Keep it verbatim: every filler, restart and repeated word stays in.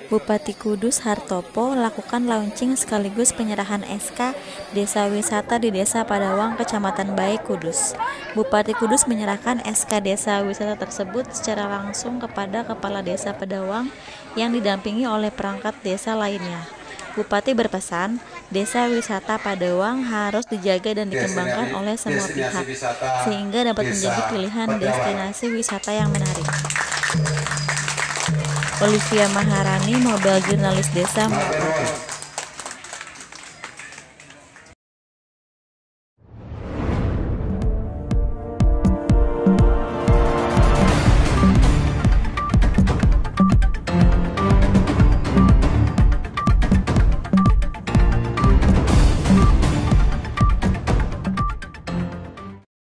Bupati Kudus Hartopo lakukan launching sekaligus penyerahan S K Desa Wisata di Desa Padawang, Kecamatan Baik, Kudus. Bupati Kudus menyerahkan S K Desa Wisata tersebut secara langsung kepada Kepala Desa Padawang yang didampingi oleh perangkat desa lainnya. Bupati berpesan, Desa Wisata Padawang harus dijaga dan dikembangkan oleh semua pihak, sehingga dapat menjadi pilihan destinasi wisata yang menarik. Olivia Maharani, model jurnalis desa, melaporkan.